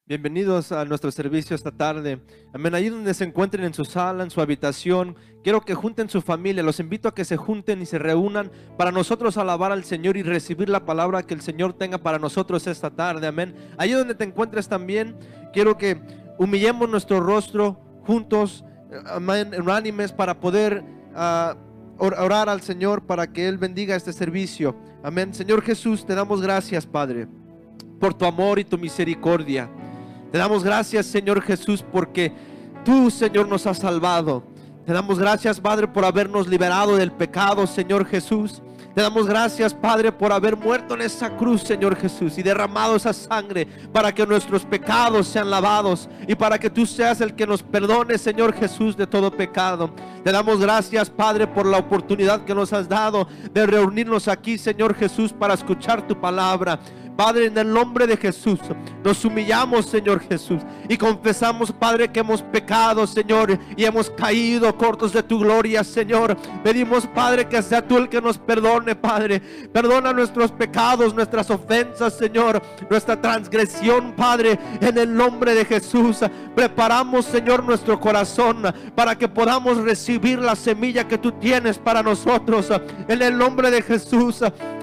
Bienvenidos a nuestro servicio esta tarde. Amén. Ahí donde se encuentren, en su sala, en su habitación, quiero que junten su familia. Los invito a que se junten y se reúnan para nosotros alabar al Señor y recibir la palabra que el Señor tenga para nosotros esta tarde. Amén. Ahí donde te encuentres también, quiero que humillemos nuestro rostro juntos, amén, unánimes, para poder orar al Señor para que Él bendiga este servicio. Amén. Señor Jesús, te damos gracias, Padre, por tu amor y tu misericordia. Te damos gracias, Señor Jesús, porque tú, Señor, nos has salvado. Te damos gracias, Padre, por habernos liberado del pecado, Señor Jesús. Te damos gracias, Padre, por haber muerto en esa cruz, Señor Jesús, y derramado esa sangre para que nuestros pecados sean lavados y para que tú seas el que nos perdone, Señor Jesús, de todo pecado. Te damos gracias, Padre, por la oportunidad que nos has dado de reunirnos aquí, Señor Jesús, para escuchar tu palabra. Padre, en el nombre de Jesús, nos humillamos, Señor Jesús, y confesamos, Padre, que hemos pecado, Señor, y hemos caído cortos de tu gloria, Señor. Pedimos, Padre, que sea tú el que nos perdone, Padre. Perdona nuestros pecados, nuestras ofensas, Señor, nuestra transgresión, Padre, en el nombre de Jesús. Preparamos, Señor, nuestro corazón para que podamos recibir la semilla que tú tienes para nosotros, en el nombre de Jesús.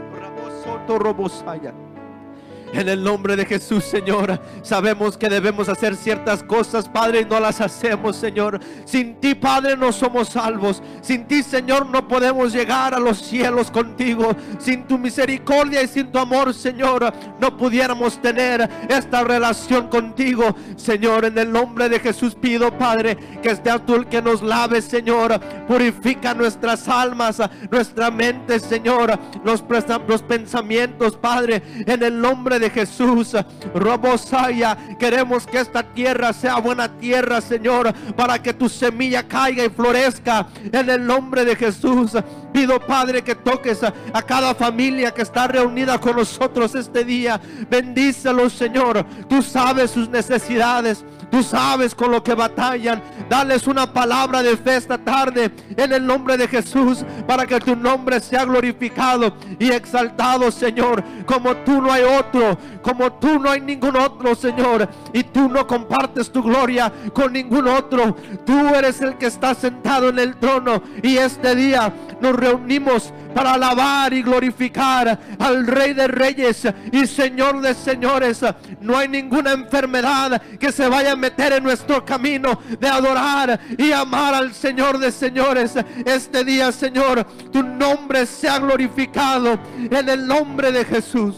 En el nombre de Jesús, Señor, sabemos que debemos hacer ciertas cosas, Padre, y no las hacemos, Señor. Sin ti, Padre, no somos salvos. Sin ti, Señor, no podemos llegar a los cielos contigo. Sin tu misericordia y sin tu amor, Señor, no pudiéramos tener esta relación contigo, Señor. En el nombre de Jesús pido, Padre, que seas tú el que nos lave, Señor. Purifica nuestras almas, nuestra mente, Señor, los pensamientos, Padre, en el nombre de Jesús. Robosaya, queremos que esta tierra sea buena tierra, Señor, para que tu semilla caiga y florezca, en el nombre de Jesús. Pido, Padre, que toques a cada familia que está reunida con nosotros este día. Bendícelos, Señor. Tú sabes sus necesidades, tú sabes con lo que batallan. Dales una palabra de fe esta tarde, en el nombre de Jesús, para que tu nombre sea glorificado y exaltado, Señor. Como tú no hay otro, como tú no hay ningún otro, Señor, y tú no compartes tu gloria con ningún otro. Tú eres el que está sentado en el trono, y este día nos reunimos para alabar y glorificar al Rey de Reyes y Señor de Señores. No hay ninguna enfermedad que se vaya a meter en nuestro camino de adorar y amar al Señor de Señores. Este día, Señor, tu nombre sea glorificado, en el nombre de Jesús.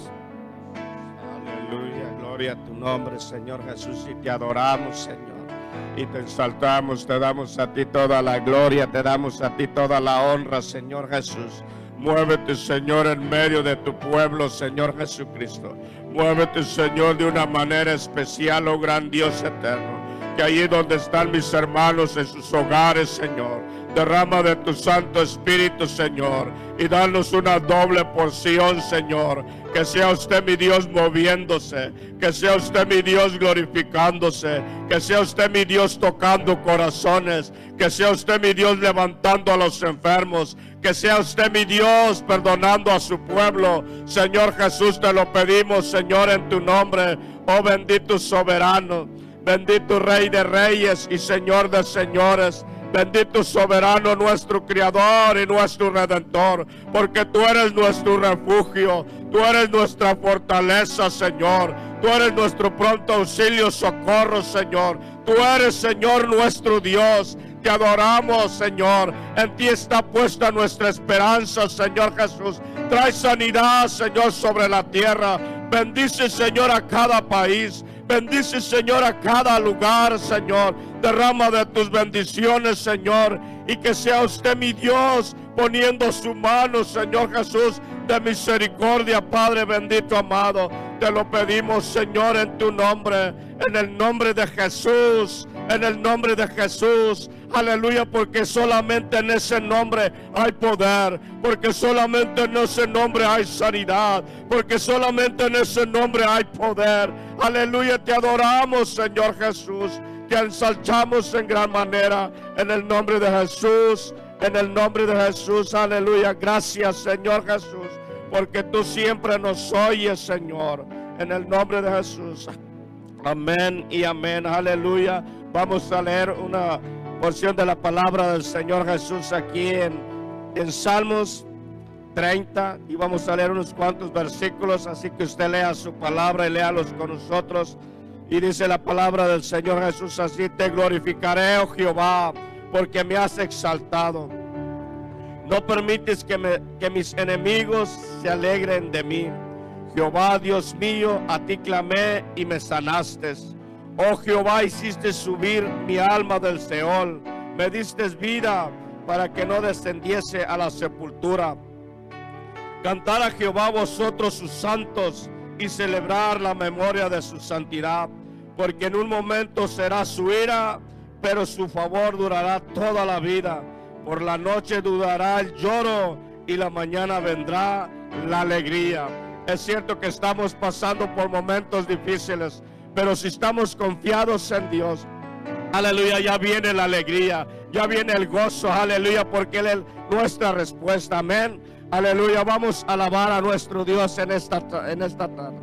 Aleluya, gloria a tu nombre, Señor Jesús, y te adoramos, Señor, y te exaltamos. Te damos a ti toda la gloria, te damos a ti toda la honra, Señor Jesús. Muévete, Señor, en medio de tu pueblo, Señor Jesucristo. Muévete, Señor, de una manera especial, oh gran Dios eterno. Que allí donde están mis hermanos en sus hogares, Señor, derrama de tu Santo Espíritu, Señor, y danos una doble porción, Señor. Que sea usted mi Dios moviéndose, que sea usted mi Dios glorificándose, que sea usted mi Dios tocando corazones, que sea usted mi Dios levantando a los enfermos, que sea usted mi Dios perdonando a su pueblo. Señor Jesús, te lo pedimos, Señor, en tu nombre. Oh bendito soberano, bendito Rey de Reyes y Señor de Señores. Bendito soberano, nuestro Creador y nuestro Redentor, porque tú eres nuestro refugio, tú eres nuestra fortaleza, Señor. Tú eres nuestro pronto auxilio, socorro, Señor. Tú eres, Señor, nuestro Dios. Te adoramos, Señor. En ti está puesta nuestra esperanza, Señor Jesús. Trae sanidad, Señor, sobre la tierra. Bendice, Señor, a cada país. Bendice, Señor, a cada lugar, Señor. Derrama de tus bendiciones, Señor, y que sea usted mi Dios poniendo su mano, Señor Jesús, de misericordia, Padre bendito, amado. Te lo pedimos, Señor, en tu nombre, en el nombre de Jesús, en el nombre de Jesús. Aleluya, porque solamente en ese nombre hay poder, porque solamente en ese nombre hay sanidad, porque solamente en ese nombre hay poder. Aleluya, te adoramos, Señor Jesús, te ensalzamos en gran manera, en el nombre de Jesús, en el nombre de Jesús. Aleluya, gracias, Señor Jesús, porque tú siempre nos oyes, Señor, en el nombre de Jesús. Amén y amén. Aleluya. Vamos a leer una porción de la palabra del Señor Jesús aquí en Salmos 30, y vamos a leer unos cuantos versículos, así que usted lea su palabra y léalos con nosotros. Y dice la palabra del Señor Jesús así: te glorificaré, oh Jehová, porque me has exaltado. No permites que mis enemigos se alegren de mí. Jehová, Dios mío, a ti clamé y me sanaste. Oh Jehová, hiciste subir mi alma del Seol. Me diste vida para que no descendiese a la sepultura. Cantar a Jehová vosotros sus santos y celebrar la memoria de su santidad, porque en un momento será su ira, pero su favor durará toda la vida. Por la noche durará el lloro y la mañana vendrá la alegría. Es cierto que estamos pasando por momentos difíciles, pero si estamos confiados en Dios, aleluya, ya viene la alegría, ya viene el gozo, aleluya, porque Él es nuestra respuesta. Amén. Aleluya, vamos a alabar a nuestro Dios en esta tarde.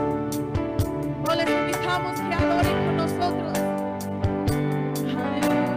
Les invitamos que adoren con nosotros. Aleluya.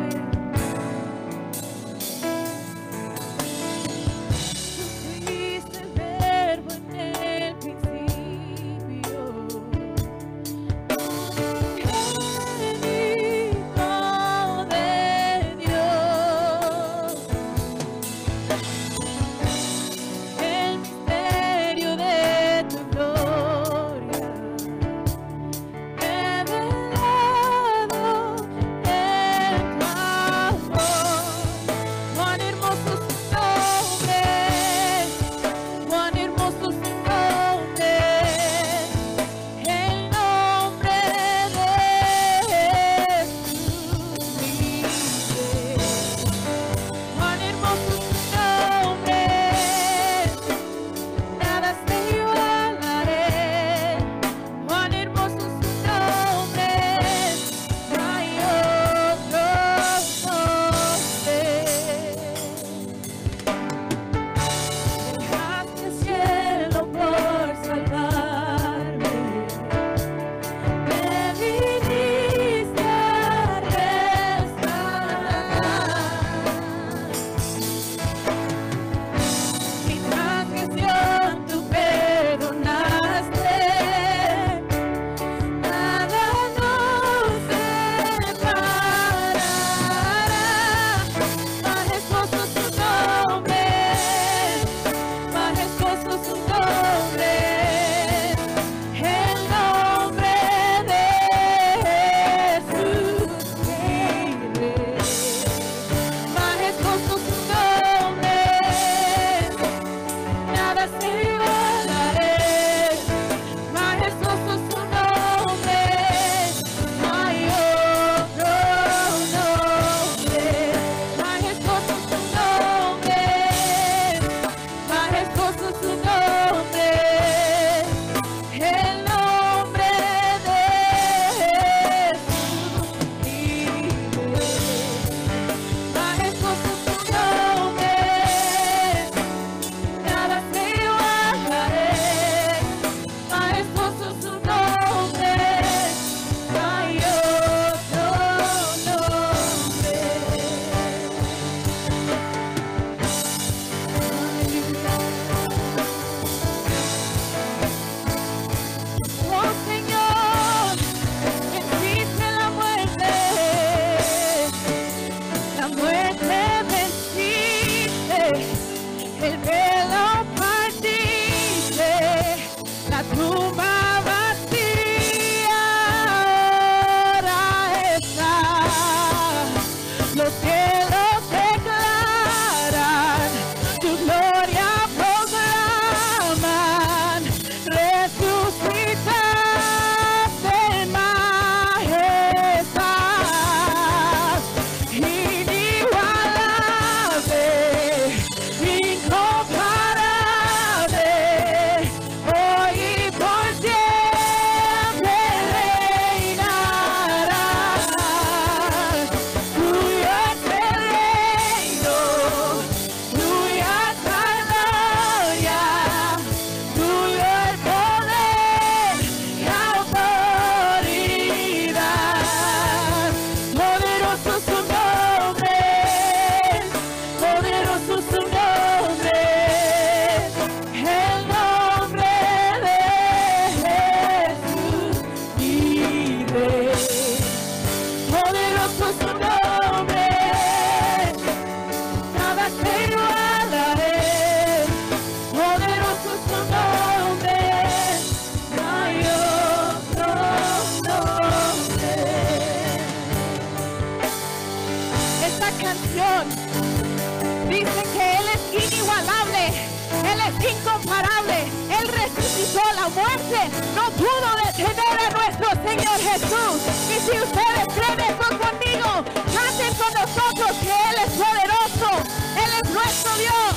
inigualable, Él es incomparable. Él resucitó la muerte, no pudo detener a nuestro Señor Jesús. Y si ustedes creen esto conmigo, canten con nosotros que Él es poderoso, Él es nuestro Dios.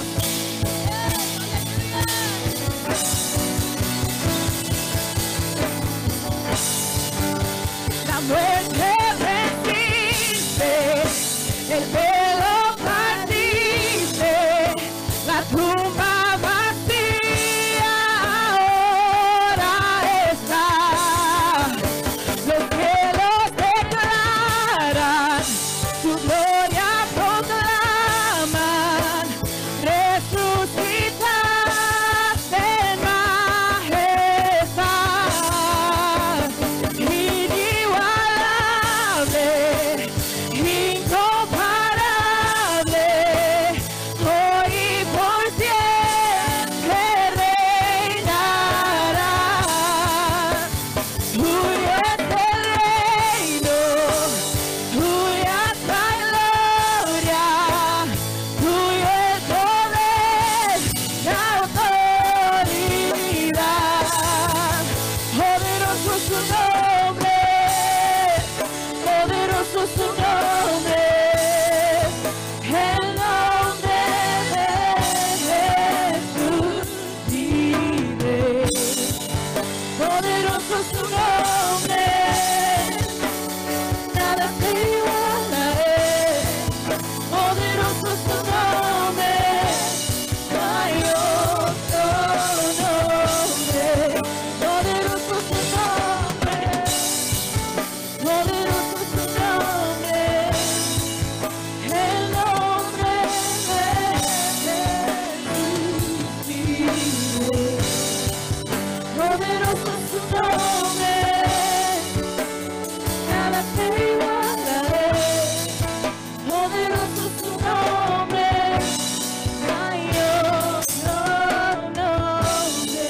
La muerte resiste, el velo partiste, la tumba vacía ahora está. Los cielos declaran, su gloria proclaman, resucitaste en majestad, inigualable, incomparable, hoy y por siempre reinarás. Tuyo es el reino, tuya es la gloria, tuyo el poder, la autoridad. Poderoso su nombre, poderoso su nombre, el nombre de Jesús vive. Poderoso su nombre, nada te igualaré. Poderoso su nombre, no hay otro nombre. Poderoso su nombre, poderoso su nombre, el nombre de Jesús vive. Poderoso su nombre, nada te igualaré. Poderoso su nombre, no hay otro nombre.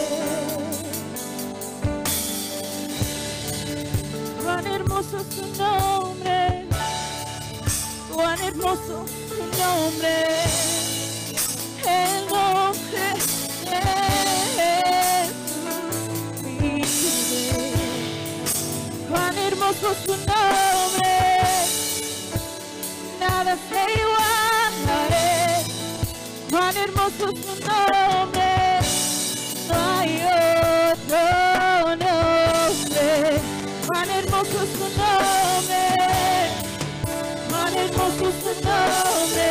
Cuán hermoso su nombre, cuán hermoso su nombre, el nombre de Jesús vive. Cuán hermoso su nombre, nada se igualaré. Cuán hermoso su nombre, no hay otro nombre. Cuán hermoso su nombre, cuán hermoso su nombre,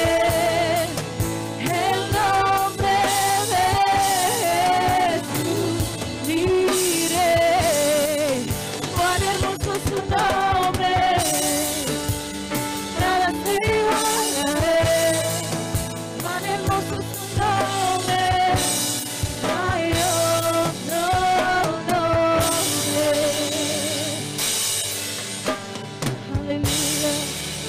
el nombre de Jesús diré. Cuán hermoso su nombre, nada te igualaré. Cuán hermoso su nombre, no hay otro nombre. Aleluya.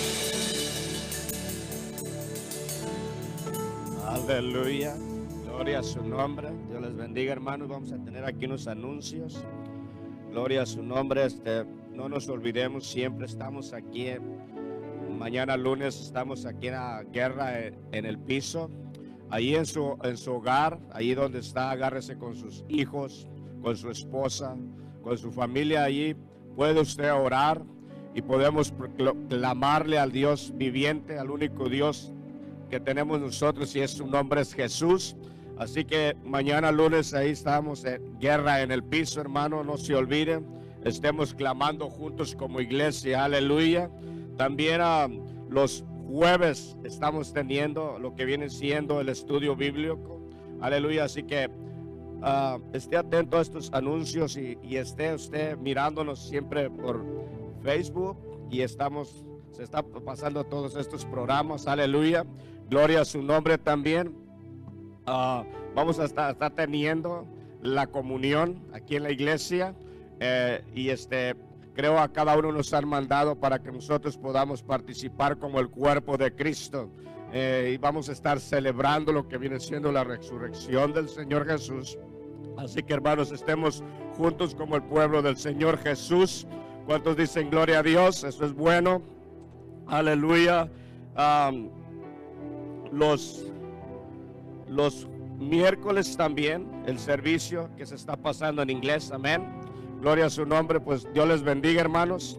Aleluya, gloria a su nombre. Dios les bendiga, hermanos. Vamos a tener aquí unos anuncios. Gloria a su nombre. No nos olvidemos, siempre estamos aquí. Mañana lunes estamos aquí en la guerra en el piso. Ahí en su hogar, ahí donde está, agárrese con sus hijos, con su esposa, con su familia. Allí puede usted orar y podemos clamarle al Dios viviente, al único Dios que tenemos nosotros, y su nombre es Jesús. Así que mañana lunes ahí estamos en guerra en el piso, hermano. No se olviden, estemos clamando juntos como iglesia. Aleluya. También los jueves estamos teniendo lo que viene siendo el estudio bíblico. Aleluya. Así que esté atento a estos anuncios y esté usted mirándonos siempre por Facebook, y se está pasando todos estos programas. Aleluya. Gloria a su nombre también. Vamos a estar teniendo la comunión aquí en la iglesia, y creo a cada uno nos han mandado para que nosotros podamos participar como el cuerpo de Cristo, y vamos a estar celebrando lo que viene siendo la resurrección del Señor Jesús. Así que, hermanos, estemos juntos como el pueblo del Señor Jesús. ¿Cuántos dicen gloria a Dios? Eso es bueno. Aleluya. los miércoles también el servicio que se está pasando en inglés. Amén. Gloria a su nombre. Pues Dios les bendiga, hermanos.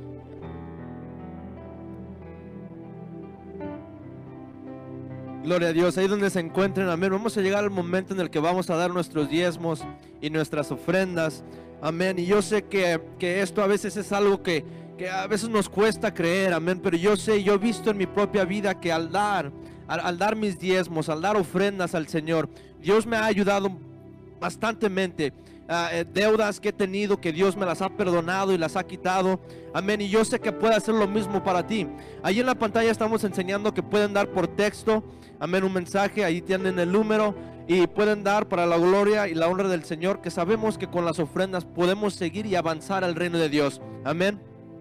Gloria a Dios, ahí donde se encuentren, amén. Vamos a llegar al momento en el que vamos a dar nuestros diezmos y nuestras ofrendas, amén. Y yo sé que esto a veces es algo que a veces nos cuesta creer, amén. Pero yo sé, yo he visto en mi propia vida que al dar mis diezmos, al dar ofrendas al Señor, Dios me ha ayudado bastantemente. Deudas que he tenido, que Dios me las ha perdonado y las ha quitado, amén. Y yo sé que puede hacer lo mismo para ti. Ahí en la pantalla estamos enseñando que pueden dar por texto, amén, un mensaje. Ahí tienen el número y pueden dar para la gloria y la honra del Señor, que sabemos que con las ofrendas podemos seguir y avanzar al reino de Dios, amén.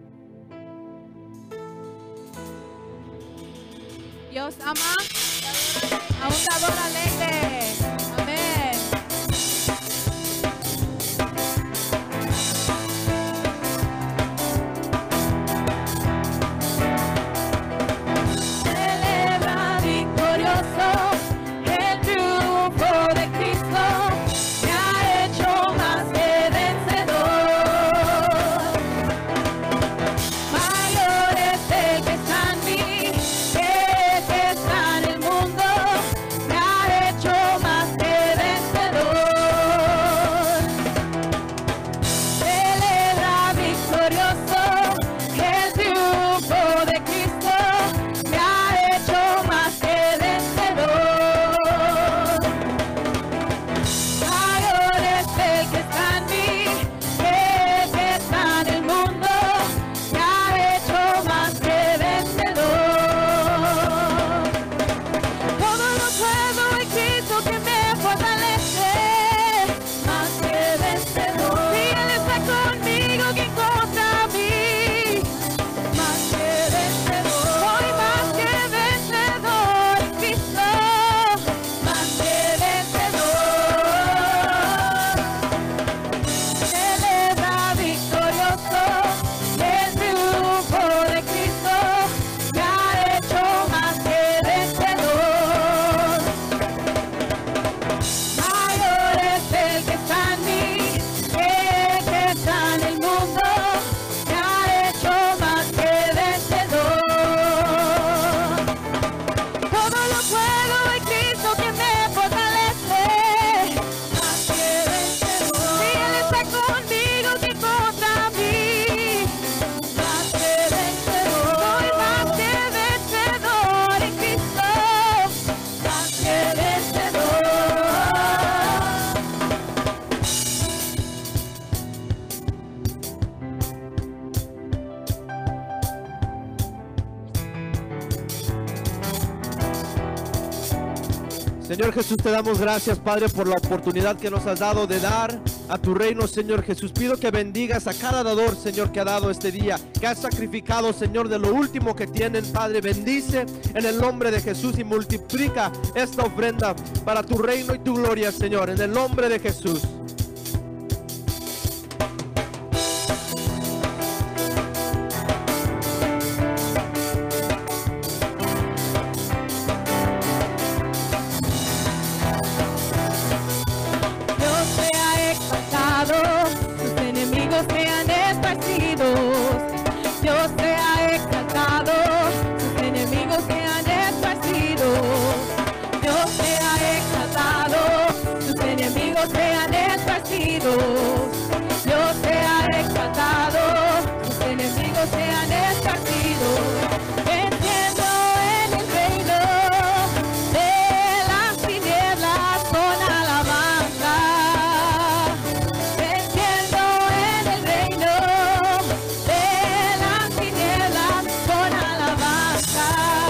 Dios ama a un dador alegre. Amén. Celebra victorioso el triunfo de Cristo, me ha hecho más que vencedor. Mayor es el que está en mí que está en el mundo, me ha hecho más que vencedor. Celebra victorioso el triunfo de Cristo, me ha hecho más que vencedor. Mayor es el que está en mí que está en el mundo, me ha hecho más que vencedor. Todo lo puedo en Cristo que me fortalece, más que vencedor. Si Él está conmigo, ¿quién contra mí? Más que vencedor. Soy más que vencedor en Cristo, más que vencedor. Celebra victorioso el triunfo de Cristo, me ha hecho más que vencedor. Mayor es el que está en mí que está en el mundo, me ha hecho más que vencedor. Todo lo puedo en Cristo que me fortalece, más que vencedor. Si Él está conmigo, ¿quién contra mí? Más que vencedor. Soy más que vencedor en Cristo, más que vencedor. Señor Jesús, te damos gracias, Padre, por la oportunidad que nos has dado de dar a tu reino, Señor Jesús. Pido que bendigas a cada dador, Señor, que ha dado este día, que ha sacrificado, Señor, de lo último que tienen, Padre. Bendice en el nombre de Jesús y multiplica esta ofrenda para tu reino y tu gloria, Señor, en el nombre de Jesús. Dios sea exaltado, sus enemigos sean esparcidos. Dios sea exaltado, sus enemigos sean esparcidos. Dios sea exaltado, sus enemigos sean esparcidos. Dios sea exaltado, sus enemigos sean esparcidos. Venciendo en el reino de las tinieblas con alabanza. Venciendo en el reino de las tinieblas con alabanza.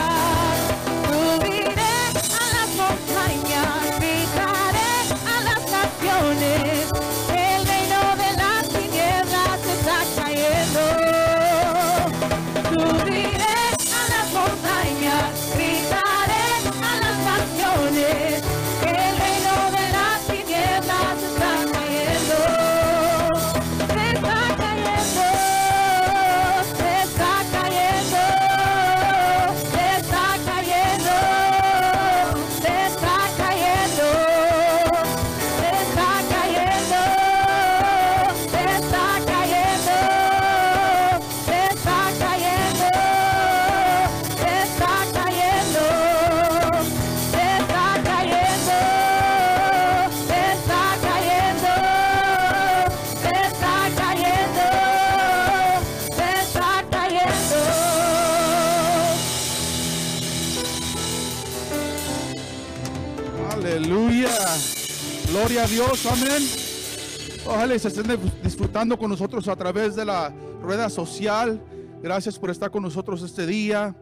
Subiré a las montañas, gritaré a las naciones, el Aleluya. Gloria a Dios. Amén. Ojalá se estén disfrutando con nosotros a través de la rueda social. Gracias por estar con nosotros este día.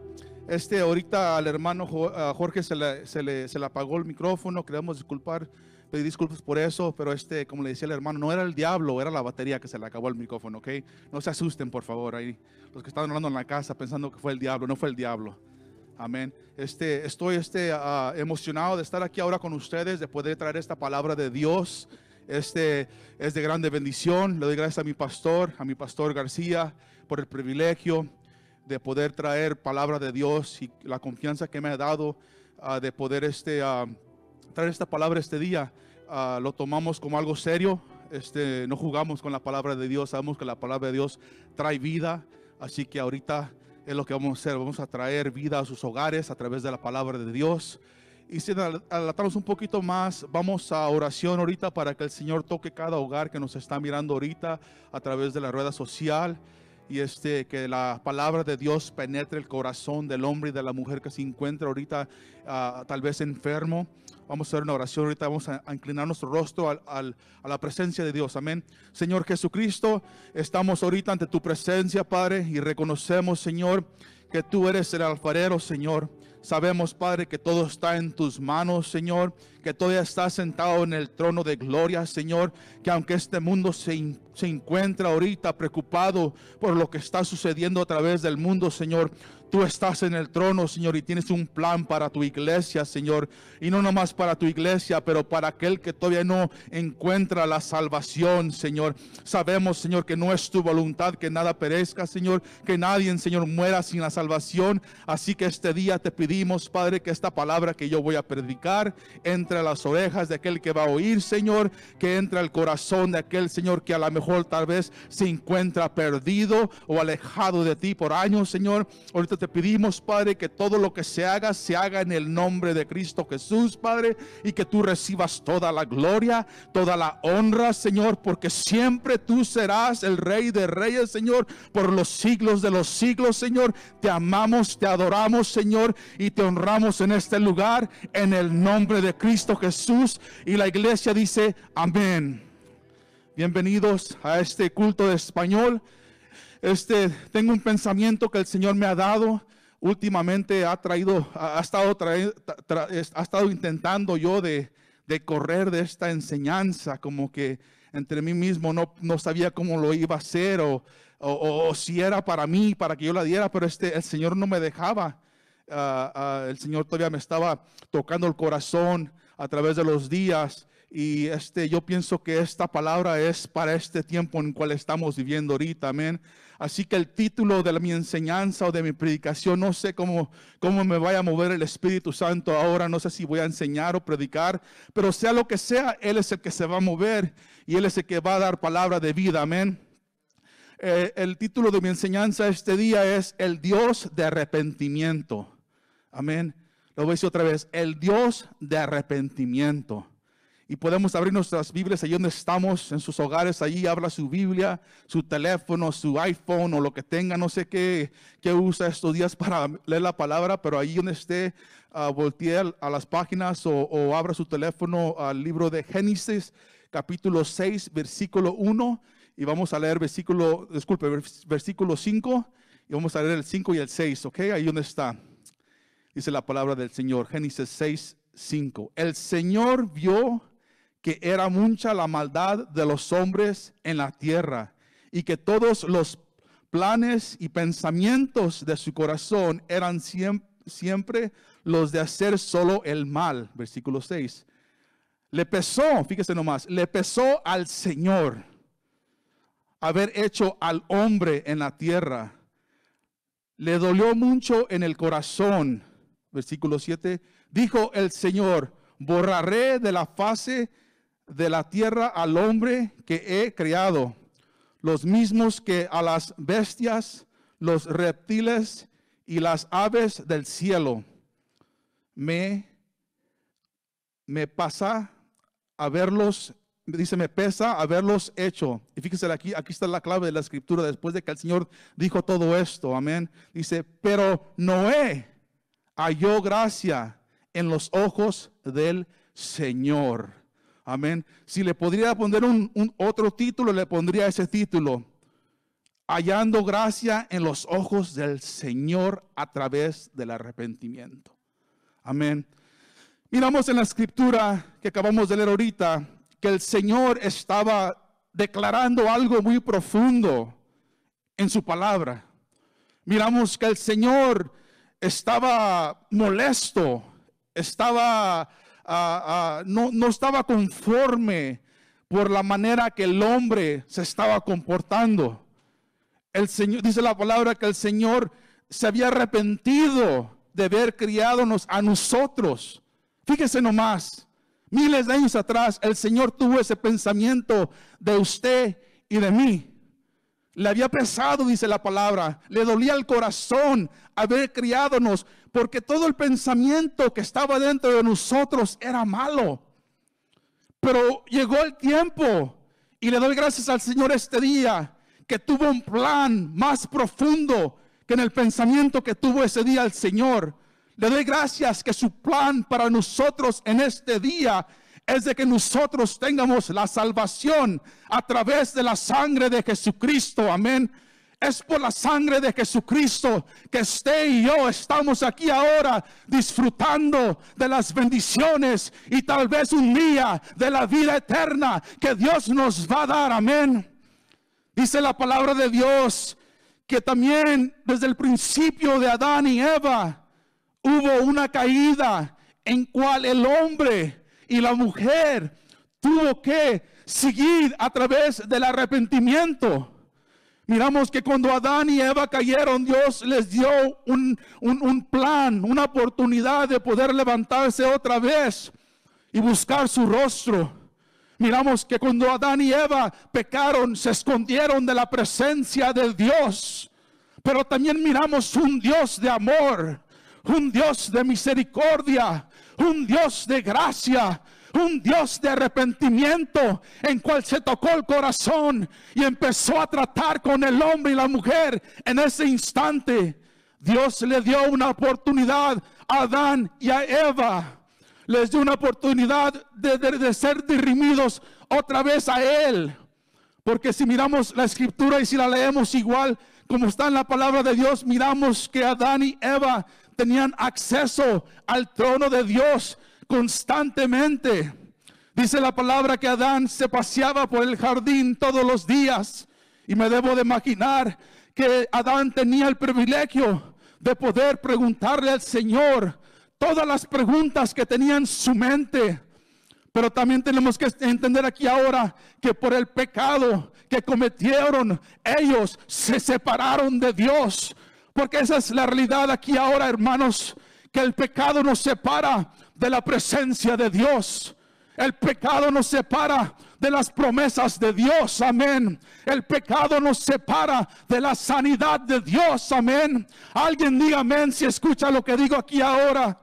Ahorita al hermano Jorge se le apagó el micrófono. Queremos pedir disculpas por eso, pero como le decía el hermano, no era el diablo, era la batería que se le acabó el micrófono, ¿ok? No se asusten, por favor, ahí los que están hablando en la casa pensando que fue el diablo, no fue el diablo. Amén. Estoy emocionado de estar aquí ahora con ustedes, de poder traer esta palabra de Dios. Es de grande bendición. Le doy gracias a mi pastor García, por el privilegio de poder traer palabra de Dios y la confianza que me ha dado de poder traer esta palabra este día. Lo tomamos como algo serio. No jugamos con la palabra de Dios. Sabemos que la palabra de Dios trae vida. Así que ahorita es lo que vamos a hacer. Vamos a traer vida a sus hogares a través de la palabra de Dios. Y si adelantamos un poquito más, vamos a oración ahorita para que el Señor toque cada hogar que nos está mirando ahorita a través de la rueda social. Y que la palabra de Dios penetre el corazón del hombre y de la mujer que se encuentra ahorita tal vez enfermo. Vamos a hacer una oración ahorita, vamos a inclinar nuestro rostro a la presencia de Dios. Amén. Señor Jesucristo, estamos ahorita ante tu presencia, Padre, y reconocemos, Señor, que tú eres el alfarero, Señor. Sabemos, Padre, que todo está en tus manos, Señor, que todavía estás sentado en el trono de gloria, Señor, que aunque este mundo se encuentra ahorita preocupado por lo que está sucediendo a través del mundo, Señor, tú estás en el trono, Señor, y tienes un plan para tu iglesia, Señor, y no nomás para tu iglesia, pero para aquel que todavía no encuentra la salvación, Señor. Sabemos, Señor, que no es tu voluntad que nada perezca, Señor, que nadie, Señor, muera sin la salvación. Así que este día te pedimos, Padre, que esta palabra que yo voy a predicar entre a las orejas de aquel que va a oír, Señor, que entre al corazón de aquel, Señor, que a lo mejor tal vez se encuentra perdido o alejado de ti por años, Señor. Ahorita te pedimos, Padre, que todo lo que se haga en el nombre de Cristo Jesús, Padre, y que tú recibas toda la gloria, toda la honra, Señor, porque siempre tú serás el Rey de Reyes, Señor, por los siglos de los siglos, Señor. Te amamos, te adoramos, Señor, y te honramos en este lugar, en el nombre de Cristo Jesús. Y la iglesia dice amén. Bienvenidos a este culto de español. Tengo un pensamiento que el Señor me ha dado últimamente. Ha estado intentando yo de correr de esta enseñanza, como que entre mí mismo no sabía cómo lo iba a hacer o si era para mí, para que yo la diera, pero el Señor no me dejaba. El Señor todavía me estaba tocando el corazón a través de los días. Y yo pienso que esta palabra es para este tiempo en el cual estamos viviendo ahorita, amén. Así que el título de mi enseñanza o de mi predicación, no sé cómo me vaya a mover el Espíritu Santo ahora, no sé si voy a enseñar o predicar, pero sea lo que sea, Él es el que se va a mover y Él es el que va a dar palabra de vida, amén. El título de mi enseñanza este día es El Dios de arrepentimiento, amén. Lo voy a decir otra vez, el Dios de arrepentimiento. Y podemos abrir nuestras Biblias allí donde estamos, en sus hogares. Allí abra su Biblia, su teléfono, su iPhone o lo que tenga. No sé qué usa estos días para leer la palabra, pero allí donde esté, voltee a las páginas o abra su teléfono al libro de Génesis, capítulo 6, versículo 1. Y vamos a leer versículo 5. Y vamos a leer el 5 y el 6, ¿ok? Ahí donde está. Dice la palabra del Señor, Génesis 6, 5. El Señor vio que era mucha la maldad de los hombres en la tierra y que todos los planes y pensamientos de su corazón eran siempre los de hacer solo el mal. Versículo 6. Le pesó, fíjese nomás, le pesó al Señor haber hecho al hombre en la tierra. Le dolió mucho en el corazón. Versículo 7. Dijo el Señor, borraré de la faz de la tierra al hombre que he creado, los mismos que a las bestias, los reptiles y las aves del cielo. Me pesa haberlos hecho. Y fíjese aquí está la clave de la escritura, después de que el Señor dijo todo esto, amén. Dice, pero Noé halló gracia en los ojos del Señor. Amén. Si le podría poner un otro título, le pondría ese título: hallando gracia en los ojos del Señor a través del arrepentimiento. Amén. Miramos en la escritura que acabamos de leer ahorita que el Señor estaba declarando algo muy profundo en su palabra. Miramos que el Señor estaba molesto, no estaba conforme por la manera que el hombre se estaba comportando. El Señor, dice la palabra, que el Señor se había arrepentido de haber criadonos a nosotros. Fíjese nomás, miles de años atrás el Señor tuvo ese pensamiento de usted y de mí. Le había pesado, dice la palabra, le dolía el corazón haber criadonos, porque todo el pensamiento que estaba dentro de nosotros era malo. Pero llegó el tiempo, y le doy gracias al Señor este día, que tuvo un plan más profundo que en el pensamiento que tuvo ese día el Señor. Le doy gracias que su plan para nosotros en este día es de que nosotros tengamos la salvación a través de la sangre de Jesucristo. Amén. Es por la sangre de Jesucristo que usted y yo estamos aquí ahora disfrutando de las bendiciones y tal vez un día de la vida eterna que Dios nos va a dar. Amén. Dice la palabra de Dios que también desde el principio de Adán y Eva hubo una caída en cual el hombre y la mujer tuvo que seguir a través del arrepentimiento. Miramos que cuando Adán y Eva cayeron, Dios les dio un plan, una oportunidad de poder levantarse otra vez y buscar su rostro. Miramos que cuando Adán y Eva pecaron, se escondieron de la presencia de Dios. Pero también miramos un Dios de amor, un Dios de misericordia, un Dios de gracia, un Dios de arrepentimiento, en cual se tocó el corazón y empezó a tratar con el hombre y la mujer. En ese instante Dios le dio una oportunidad a Adán y a Eva. Les dio una oportunidad de ser redimidos otra vez a Él. Porque si miramos la escritura y si la leemos igual como está en la palabra de Dios, miramos que Adán y Eva tenían acceso al trono de Dios constantemente. Dice la palabra que Adán se paseaba por el jardín todos los días, y me debo de imaginar que Adán tenía el privilegio de poder preguntarle al Señor todas las preguntas que tenía en su mente. Pero también tenemos que entender aquí ahora que por el pecado que cometieron, ellos se separaron de Dios. Porque esa es la realidad aquí ahora, hermanos, que el pecado nos separa de la presencia de Dios. El pecado nos separa de las promesas de Dios. Amén. El pecado nos separa de la sanidad de Dios. Amén. Alguien diga amén si escucha lo que digo aquí ahora.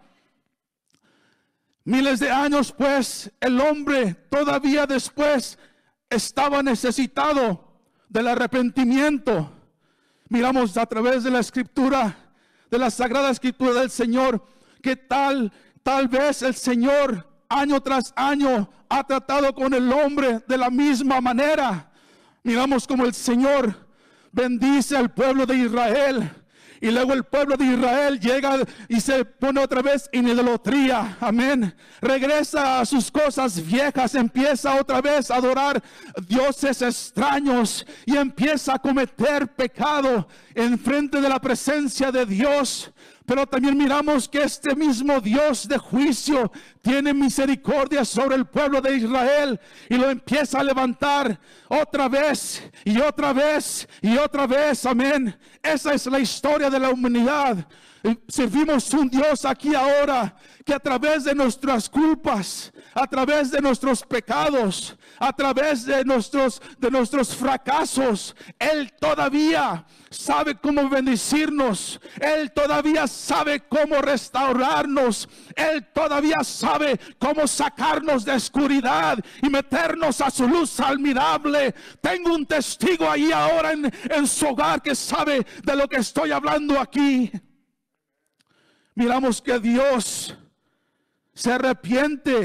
Miles de años pues, el hombre todavía después estaba necesitado del arrepentimiento. Miramos a través de la escritura, de la sagrada escritura del Señor, que tal vez el Señor año tras año ha tratado con el hombre de la misma manera. Miramos como el Señor bendice al pueblo de Israel, y luego el pueblo de Israel llega y se pone otra vez en idolatría. Amén. Regresa a sus cosas viejas, empieza otra vez a adorar dioses extraños y empieza a cometer pecado en frente de la presencia de Dios. Pero también miramos que este mismo Dios de juicio tiene misericordia sobre el pueblo de Israel y lo empieza a levantar otra vez y otra vez y otra vez. Amén. Esa es la historia de la humanidad. Servimos un Dios aquí ahora que a través de nuestras culpas, a través de nuestros pecados, a través de nuestros fracasos, Él todavía sabe cómo bendecirnos. Él todavía sabe cómo restaurarnos. Él todavía sabe cómo sacarnos de oscuridad y meternos a su luz admirable. Tengo un testigo ahí ahora en su hogar que sabe de lo que estoy hablando aquí. Miramos que Dios se arrepiente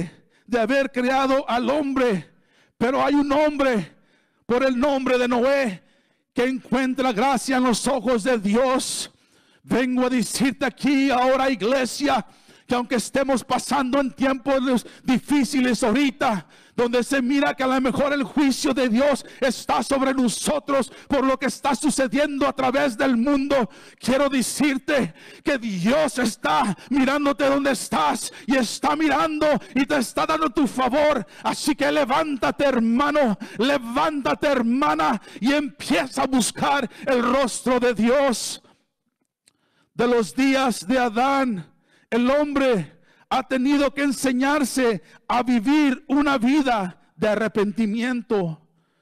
de haber creado al hombre. Pero hay un hombre por el nombre de Noé que encuentra gracia en los ojos de Dios. Vengo a decirte aquí ahora, iglesia, que aunque estemos pasando en tiempos difíciles ahorita, donde se mira que a lo mejor el juicio de Dios está sobre nosotros por lo que está sucediendo a través del mundo, quiero decirte que Dios está mirándote donde estás y está mirando y te está dando tu favor. Así que levántate, hermano, levántate, hermana, y empieza a buscar el rostro de Dios. De los días de Adán, el hombre ha tenido que enseñarse a vivir una vida de arrepentimiento.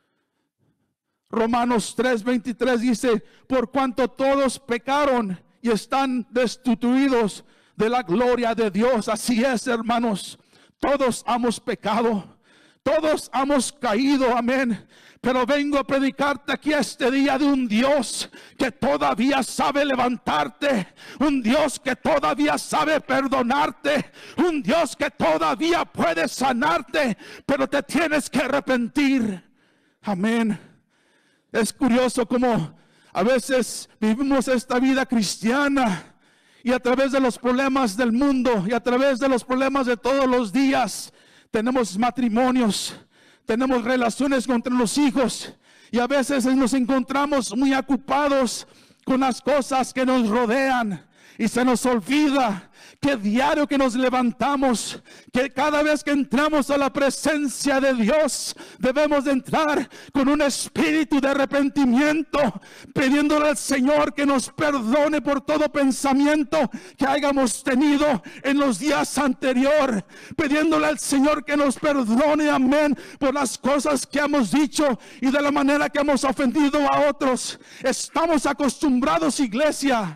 Romanos 3:23 dice: por cuanto todos pecaron y están destituidos de la gloria de Dios. Así es, hermanos, todos hemos pecado, todos hemos caído, amén. Pero vengo a predicarte aquí este día de un Dios que todavía sabe levantarte, un Dios que todavía sabe perdonarte, un Dios que todavía puede sanarte, pero te tienes que arrepentir. Amén. Es curioso como a veces vivimos esta vida cristiana y a través de los problemas del mundo y a través de los problemas de todos los días tenemos matrimonios, tenemos relaciones con los hijos y a veces nos encontramos muy ocupados con las cosas que nos rodean y se nos olvida que diario que nos levantamos, que cada vez que entramos a la presencia de Dios, debemos de entrar con un espíritu de arrepentimiento, pidiéndole al Señor que nos perdone por todo pensamiento que hayamos tenido en los días anteriores, pidiéndole al Señor que nos perdone, amén, por las cosas que hemos dicho y de la manera que hemos ofendido a otros. Estamos acostumbrados, iglesia,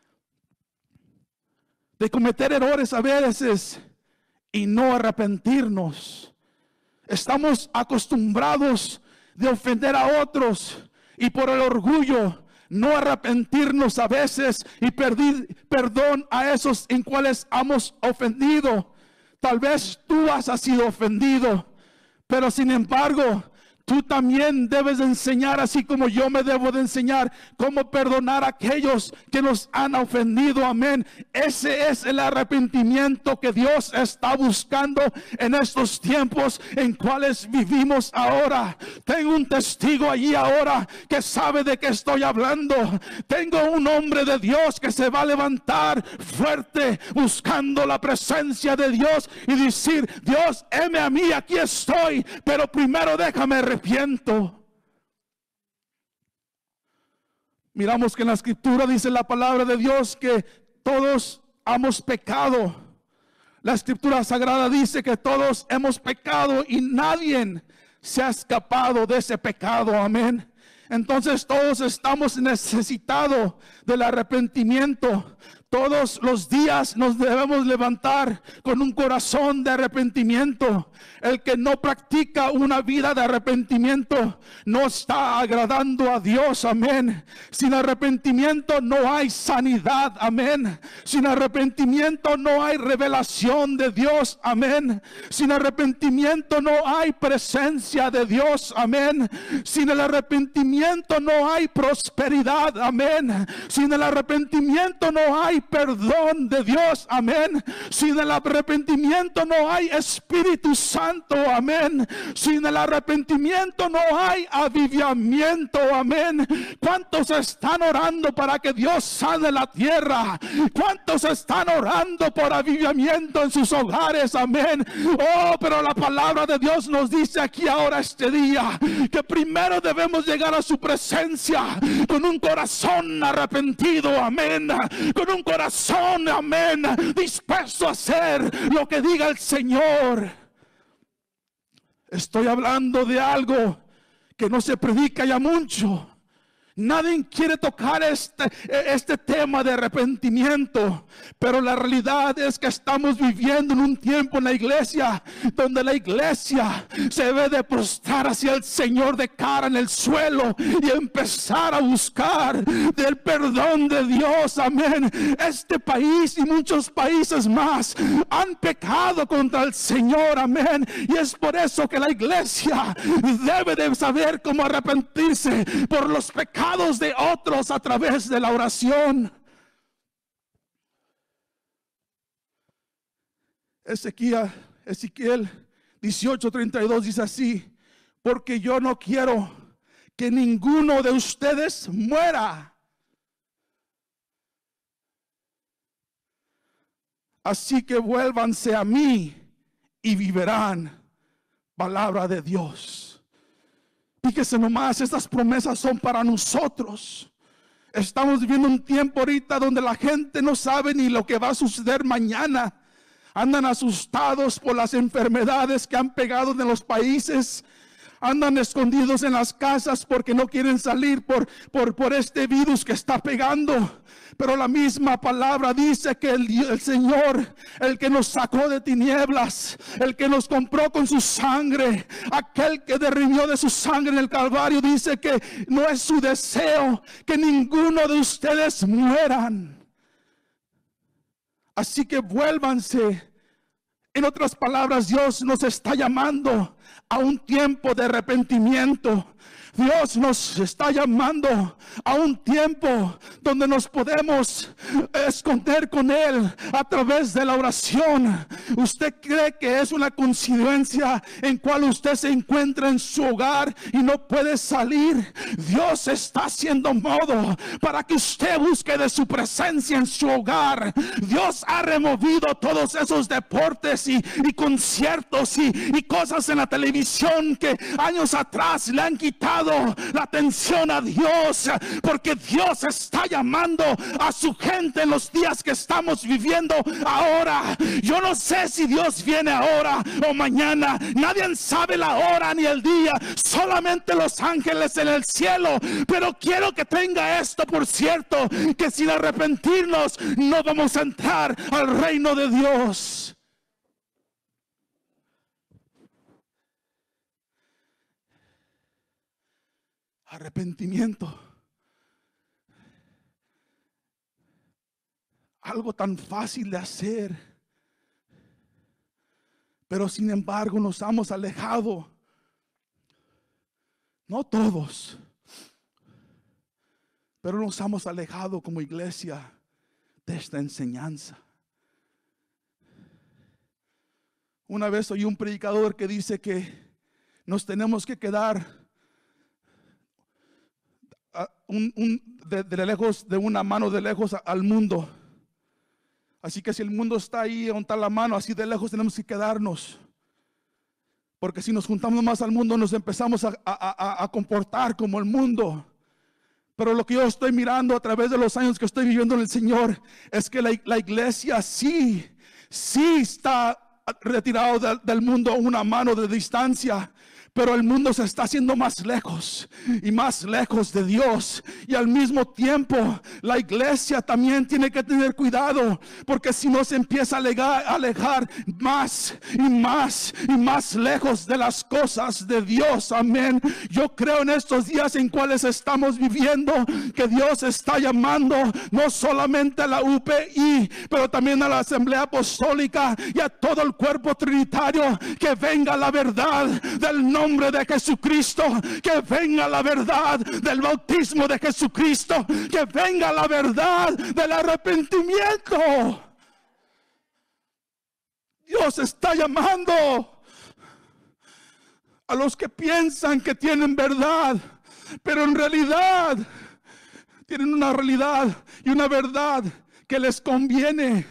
de cometer errores a veces y no arrepentirnos. Estamos acostumbrados de ofender a otros y por el orgullo no arrepentirnos a veces y pedir perdón a esos en cuales hemos ofendido. Tal vez tú has sido ofendido, pero sin embargo tú también debes de enseñar, así como yo me debo de enseñar, cómo perdonar a aquellos que nos han ofendido. Amén. Ese es el arrepentimiento que Dios está buscando en estos tiempos en cuales vivimos ahora. Tengo un testigo allí ahora que sabe de qué estoy hablando. Tengo un hombre de Dios que se va a levantar fuerte buscando la presencia de Dios y decir: Dios, heme a mí, aquí estoy, pero primero déjame arrepentir. Miramos que en la escritura dice la palabra de Dios que todos hemos pecado. La escritura sagrada dice que todos hemos pecado y nadie se ha escapado de ese pecado. Amén. Entonces todos estamos necesitados del arrepentimiento. Todos los días nos debemos levantar con un corazón de arrepentimiento. El que no practica una vida de arrepentimiento no está agradando a Dios. Amén. Sin arrepentimiento no hay sanidad. Amén. Sin arrepentimiento no hay revelación de Dios. Amén. Sin arrepentimiento no hay presencia de Dios. Amén. Sin el arrepentimiento no hay prosperidad. Amén. Sin el arrepentimiento no hay perdón de Dios. Amén. Sin el arrepentimiento no hay Espíritu Santo. Amén. Sin el arrepentimiento no hay avivamiento. Amén. ¿Cuántos están orando para que Dios sane la tierra? ¿Cuántos están orando por avivamiento en sus hogares? Amén. Oh, pero la palabra de Dios nos dice aquí ahora este día que primero debemos llegar a su presencia con un corazón arrepentido. Amén. Con un corazón, amén, dispuesto a hacer lo que diga el Señor. Estoy hablando de algo que no se predica ya mucho, Nadie quiere tocar este tema de arrepentimiento, pero la realidad es que estamos viviendo en un tiempo en la iglesia donde la iglesia se debe de postrar hacia el Señor de cara en el suelo y empezar a buscar del perdón de Dios. Amén. Este país y muchos países más han pecado contra el Señor. Amén. Y es por eso que la iglesia debe de saber cómo arrepentirse por los pecados de otros a través de la oración. Ezequiel 18:32 dice así: porque yo no quiero que ninguno de ustedes muera. Así que vuélvanse a mí y vivirán. Palabra de Dios. Fíjese nomás, estas promesas son para nosotros. Estamos viviendo un tiempo ahorita donde la gente no sabe ni lo que va a suceder mañana. Andan asustados por las enfermedades que han pegado en los países. Andan escondidos en las casas porque no quieren salir por este virus que está pegando. Pero la misma palabra dice que el Señor, el que nos sacó de tinieblas, el que nos compró con su sangre, aquel que derrimió de su sangre en el Calvario, dice que no es su deseo que ninguno de ustedes mueran. Así que vuélvanse. En otras palabras, Dios nos está llamando a un tiempo de arrepentimiento. Dios nos está llamando a un tiempo donde nos podemos esconder con Él a través de la oración. ¿Usted cree que es una coincidencia en cual usted se encuentra en su hogar y no puede salir? Dios está haciendo modo para que usted busque de su presencia en su hogar. Dios ha removido todos esos deportes y conciertos y cosas en la televisión que años atrás le han quitado la atención a Dios, porque Dios está llamando a su gente en los días que estamos viviendo ahora. Yo no sé si Dios viene ahora o mañana. Nadie sabe la hora ni el día, solamente los ángeles en el cielo. Pero quiero que tenga esto por cierto, que sin arrepentirnos no vamos a entrar al reino de Dios. Arrepentimiento. Algo tan fácil de hacer, pero sin embargo nos hemos alejado. No todos, pero nos hemos alejado como iglesia de esta enseñanza. Una vez oí un predicador que dice que nos tenemos que quedar de lejos, de una mano de lejos al mundo. Así que si el mundo está ahí, donde está la mano, así de lejos tenemos que quedarnos. Porque si nos juntamos más al mundo, nos empezamos a comportar como el mundo. Pero lo que yo estoy mirando a través de los años que estoy viviendo en el Señor es que la iglesia sí está retirado del mundo a una mano de distancia. Pero el mundo se está haciendo más lejos y más lejos de Dios. Y al mismo tiempo la iglesia también tiene que tener cuidado, porque si no se empieza a alejar más y más y más lejos de las cosas de Dios. Amén. Yo creo en estos días en cuales estamos viviendo que Dios está llamando no solamente a la UPI, pero también a la Asamblea Apostólica y a todo el cuerpo trinitario, que venga la verdad del nombre de Jesucristo, que venga la verdad del bautismo de Jesucristo, que venga la verdad del arrepentimiento. Dios está llamando a los que piensan que tienen verdad, pero en realidad tienen una realidad y una verdad que les conviene.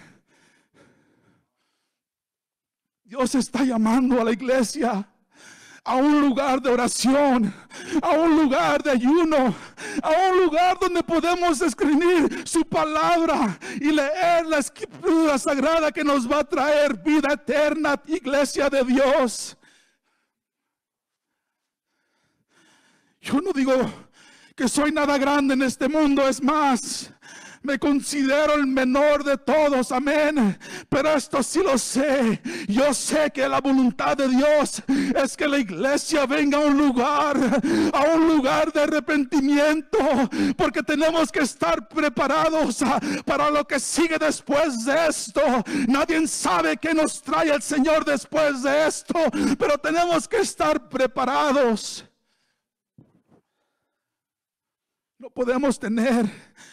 Dios está llamando a la iglesia a un lugar de oración, a un lugar de ayuno, a un lugar donde podemos escribir su palabra y leer la escritura sagrada que nos va a traer vida eterna, iglesia de Dios. Yo no digo que soy nada grande en este mundo. Es más, me considero el menor de todos, amén. Pero esto sí lo sé. Yo sé que la voluntad de Dios es que la iglesia venga a un lugar de arrepentimiento, porque tenemos que estar preparados para lo que sigue después de esto. Nadie sabe qué nos trae el Señor después de esto, pero tenemos que estar preparados. No podemos tener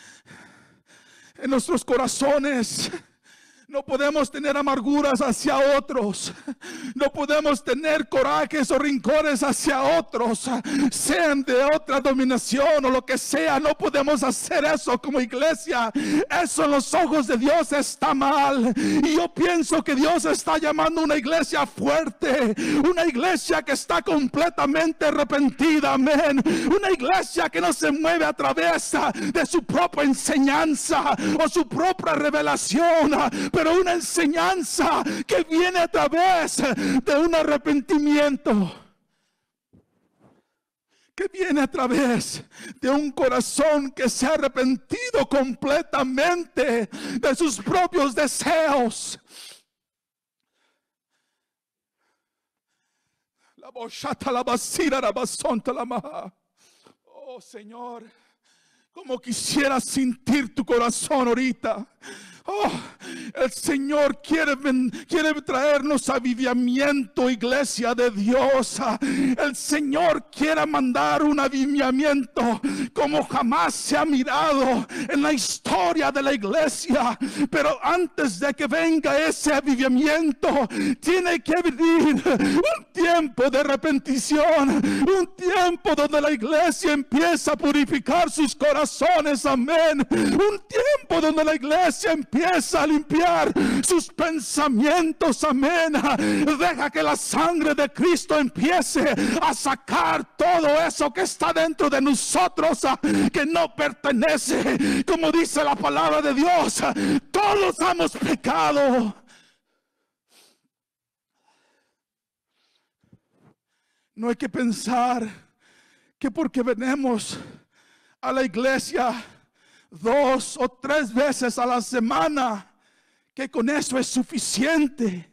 en nuestros corazones, no podemos tener amarguras hacia otros, no podemos tener corajes o rincones hacia otros, sean de otra dominación o lo que sea. No podemos hacer eso como iglesia. Eso en los ojos de Dios está mal. Y yo pienso que Dios está llamando a una iglesia fuerte, una iglesia que está completamente arrepentida, amén. Una iglesia que no se mueve a través de su propia enseñanza o su propia revelación, pero una enseñanza que viene a través de un arrepentimiento, que viene a través de un corazón que se ha arrepentido completamente de sus propios deseos. La bochata, la basira, la basonta, la maja. Oh Señor, como quisiera sentir tu corazón ahorita. Oh, el Señor quiere traernos avivamiento, iglesia de Dios. El Señor quiere mandar un avivamiento como jamás se ha mirado en la historia de la iglesia. Pero antes de que venga ese avivamiento, tiene que venir un tiempo de arrepentición, un tiempo donde la iglesia empieza a purificar sus corazones, amén. Un tiempo donde la iglesia empieza a limpiar sus pensamientos, amén. Deja que la sangre de Cristo empiece a sacar todo eso que está dentro de nosotros, que no pertenece. Como dice la palabra de Dios, todos hemos pecado. No hay que pensar que porque venimos a la iglesia 2 o 3 veces a la semana, que con eso es suficiente.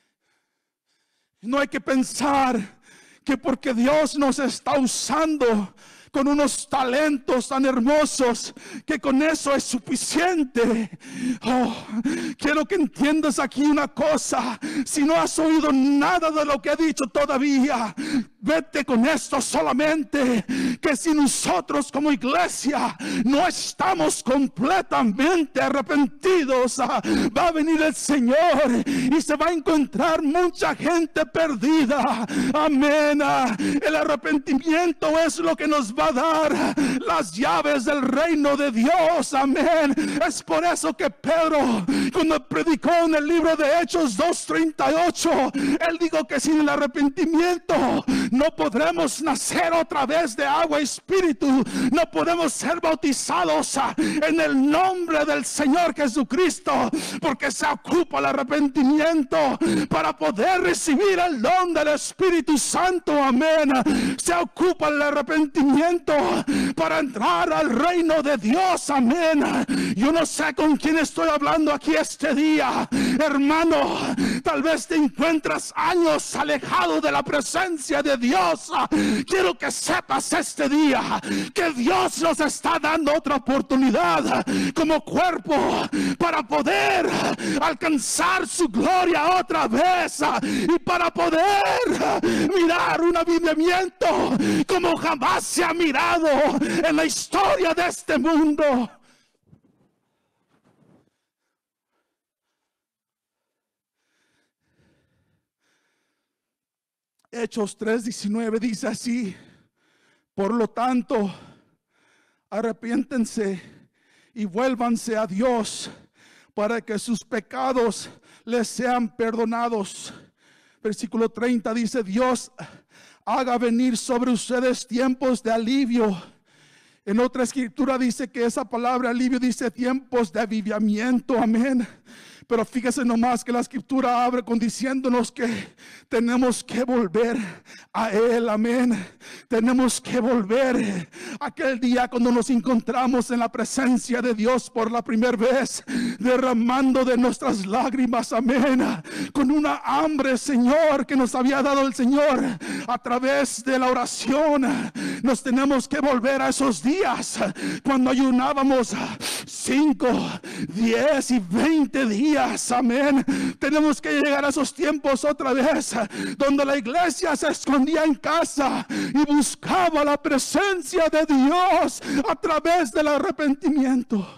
No hay que pensar que porque Dios nos está usando con unos talentos tan hermosos, que con eso es suficiente. Oh, quiero que entiendas aquí una cosa. Si no has oído nada de lo que he dicho todavía, vete con esto solamente, que si nosotros como iglesia no estamos completamente arrepentidos, va a venir el Señor y se va a encontrar mucha gente perdida. Amén. El arrepentimiento es lo que nos va a dar las llaves del reino de Dios, amén. Es por eso que Pedro, cuando predicó en el libro de Hechos 2:38, él dijo que sin el arrepentimiento no podremos nacer otra vez de agua y espíritu. No podemos ser bautizados en el nombre del Señor Jesucristo, porque se ocupa el arrepentimiento para poder recibir el don del Espíritu Santo, amén. Se ocupa el arrepentimiento para entrar al reino de Dios, amén. Yo no sé con quién estoy hablando aquí este día, hermano. Tal vez te encuentras años alejado de la presencia de Dios. Quiero que sepas este día que Dios nos está dando otra oportunidad como cuerpo para poder alcanzar su gloria otra vez y para poder mirar un avivamiento como jamás se ha mirado en la historia de este mundo. Hechos 3:19 dice así: por lo tanto, arrepiéntense y vuélvanse a Dios para que sus pecados les sean perdonados. Versículo 30 dice: Dios haga venir sobre ustedes tiempos de alivio. En otra escritura dice que esa palabra alivio dice tiempos de avivamiento, amén. Pero fíjese nomás que la escritura abre con diciéndonos que tenemos que volver a Él, amén. Tenemos que volver aquel día cuando nos encontramos en la presencia de Dios por la primera vez, derramando de nuestras lágrimas, amén, con una hambre, Señor, que nos había dado el Señor a través de la oración. Nos tenemos que volver a esos días cuando ayunábamos 5, 10 y 20 días, amén. Tenemos que llegar a esos tiempos otra vez donde la iglesia se escondía en casa y buscaba la presencia de Dios a través del arrepentimiento.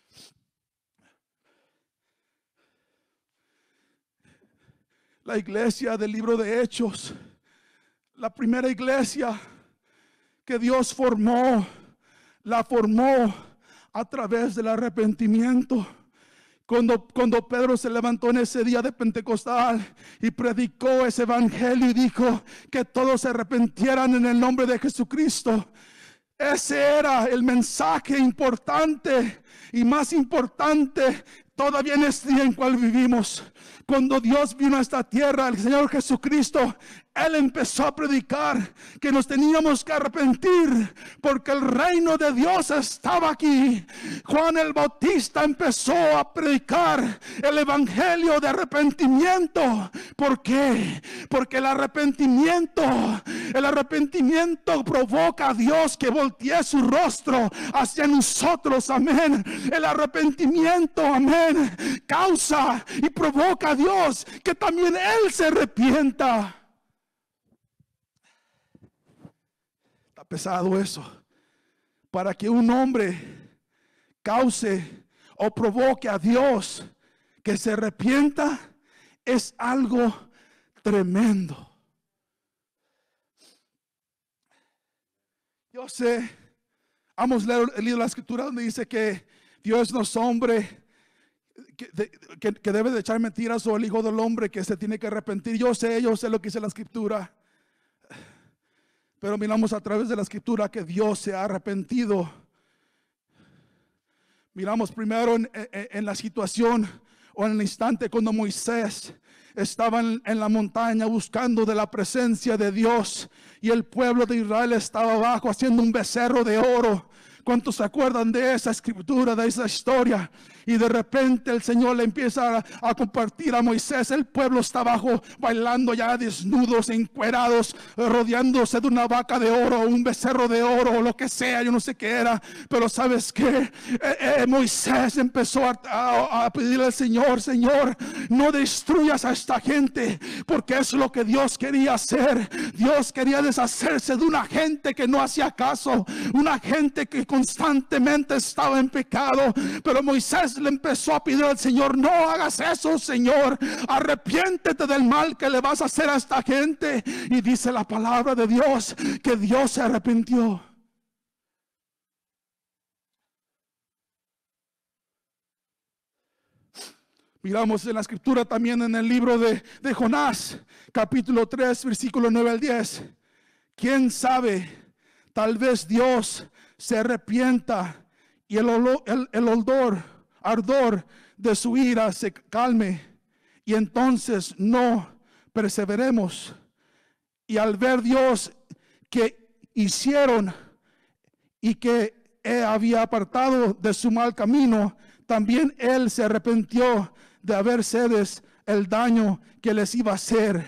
La iglesia del libro de Hechos, la primera iglesia que Dios formó, la formó a través del arrepentimiento. Cuando Pedro se levantó en ese día de Pentecostal y predicó ese evangelio y dijo que todos se arrepintieran en el nombre de Jesucristo, ese era el mensaje importante y más importante todavía en este día en cual vivimos. Cuando Dios vino a esta tierra, el Señor Jesucristo, Él empezó a predicar que nos teníamos que arrepentir porque el reino de Dios estaba aquí. Juan el Bautista empezó a predicar el evangelio de arrepentimiento. ¿Por qué? Porque el arrepentimiento provoca a Dios que voltee su rostro hacia nosotros, amén. El arrepentimiento, amén, causa y provoca a Dios que también Él se arrepienta. Está pesado eso. Para que un hombre cause o provoque a Dios que se arrepienta, es algo tremendo. Yo sé, hemos leído la escritura donde dice que Dios no es hombre que debe de echar mentiras, o el hijo del hombre que se tiene que arrepentir. Yo sé lo que dice la escritura, pero miramos a través de la escritura que Dios se ha arrepentido. Miramos primero en la situación o en el instante cuando Moisés estaba en la montaña buscando de la presencia de Dios y el pueblo de Israel estaba abajo haciendo un becerro de oro. ¿Cuántos se acuerdan de esa escritura, de esa historia? Y de repente el Señor le empieza a compartir a Moisés. El pueblo está abajo bailando ya desnudos, encuerados, rodeándose de una vaca de oro, un becerro de oro, o lo que sea, yo no sé qué era. Pero ¿sabes qué? Moisés empezó a pedirle al Señor: Señor, no destruyas a esta gente, porque es lo que Dios quería hacer. Dios quería deshacerse de una gente que no hacía caso, una gente que constantemente estaba en pecado. Pero Moisés le empezó a pedir al Señor: no hagas eso, Señor, arrepiéntete del mal que le vas a hacer a esta gente. Y dice la palabra de Dios que Dios se arrepintió. Miramos en la escritura también en el libro de Jonás, capítulo 3, versículo 9 al 10. ¿Quién sabe? Tal vez Dios se arrepienta y el ardor de su ira se calme, y entonces no perseveremos. Y al ver Dios que hicieron y que había apartado de su mal camino, también Él se arrepintió de haberles el daño que les iba a hacer.